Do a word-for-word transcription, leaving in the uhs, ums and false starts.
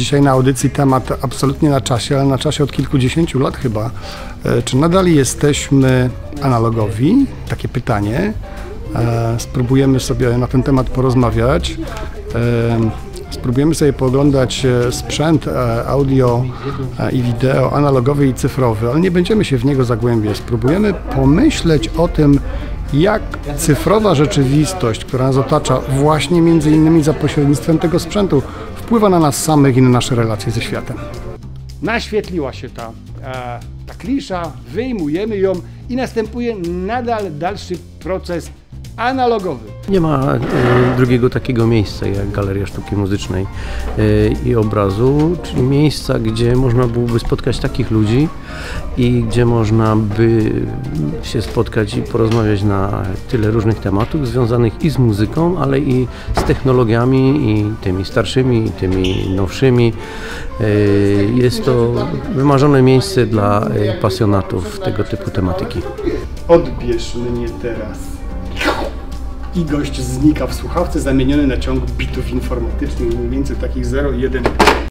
Dzisiaj na audycji temat absolutnie na czasie, ale na czasie od kilkudziesięciu lat chyba. Czy nadal jesteśmy analogowi? Takie pytanie. Spróbujemy sobie na ten temat porozmawiać. Spróbujemy sobie pooglądać sprzęt audio i wideo analogowy i cyfrowy, ale nie będziemy się w niego zagłębiać. Spróbujemy pomyśleć o tym, jak cyfrowa rzeczywistość, która nas otacza właśnie między innymi za pośrednictwem tego sprzętu, wpływa na nas samych i na nasze relacje ze światem. Naświetliła się ta, ta klisza, wyjmujemy ją i następuje nadal dalszy proces analogowy. Nie ma y, drugiego takiego miejsca jak Galeria Sztuki Muzycznej y, i Obrazu, czyli miejsca, gdzie można byłoby spotkać takich ludzi i gdzie można by się spotkać i porozmawiać na tyle różnych tematów związanych i z muzyką, ale i z technologiami, i tymi starszymi, i tymi nowszymi. Y, jest to wymarzone miejsce dla y, pasjonatów tego typu tematyki. Odbierz mnie teraz. I gość znika w słuchawce, zamieniony na ciąg bitów informatycznych, mniej więcej takich zero i jeden.